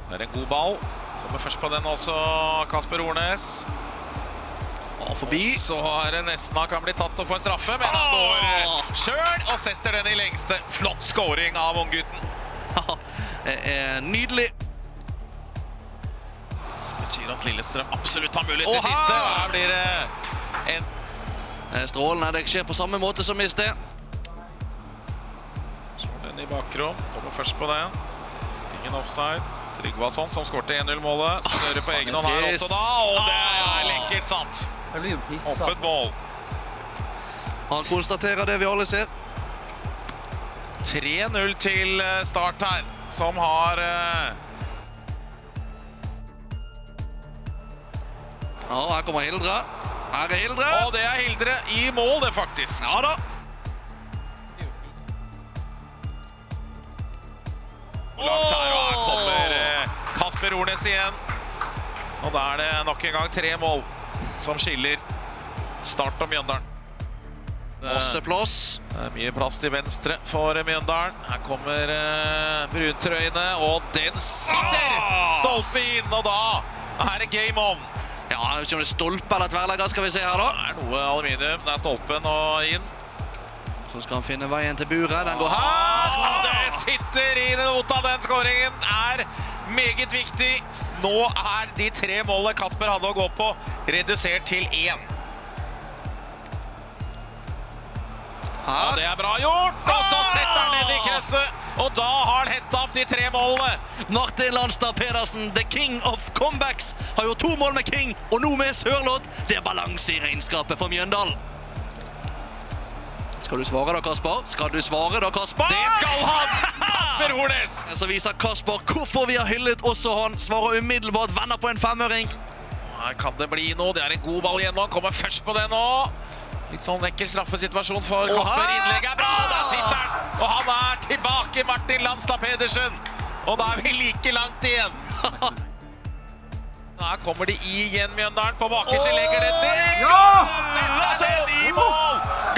Det er en god ball. Kommer først på den også, Kasper Ornes. Og forbi. Og så er det nesten han kan bli tatt og få en straffe, men han går selv og setter den i lengste. Flott scoring av unggutten. Ja, det er nydelig. Det betyr at Lillestrøm absolutt har mulighet til siste. Her blir det en... Strålende, det skjer på samme måte som i sted. Så den i bakrom, kommer først på den. Ingen offside. Tryggvason som skårte 1-0-målet. Snører på egen hånd her også da, og det er lekkert sant. Det blir jo pisset. Åpent mål. Han konstaterer det vi alle ser. 3-0 til start her, som har... Ja, her kommer Hildre. Her er Hildre. Og det er Hildre i mål det faktisk. Ja da. Langt her, og her kommer Kasper Ornes igjen. Og da er det nok en gang 3 mål som skiller Start og Mjøndalen. Masse plass. Det er mye plass til venstre for Mjøndalen. Her kommer bruntrøyene, og den sitter! Stolpe inn, og da er det game on. Ja, jeg vet ikke om det er stolpe eller tverrlegger skal vi se her da. Det er noe aluminium, det er stolpen og inn. Så skal han finne veien til buret. Den går her. Det sitter i nota. Den skåringen er meget viktig. Nå er de 3 målene Kasper hadde å gå på redusert til 1. Ja, det er bra gjort. Og så setter han ned i krysset. Og da har han hentet opp de 3 målene. Martin Landstad Pedersen, the king of comebacks, har jo 2 mål med King, og nå med Sørloth. Det er balanse i regnskapet for Mjøndalen. Skal du svare da, Kasper? Skal du svare da, Kasper? Det skal han! Kasper Ornes! Så viser Kasper hvorfor vi har hyllet også han. Svarer umiddelbart, vender på en 5-øring. Her kan det bli noe. Det er en god ball igjen nå. Han kommer først på det nå. Litt sånn ekkel straffesituasjon for Kasper. Innlegget er bra, der sitter han! Og han er tilbake, Martin Landstad Pedersen. Og da er vi like langt igjen. Her kommer de igjen, Mjøndalen. På bakerste legger det ned. Ja! Og setter den i mål!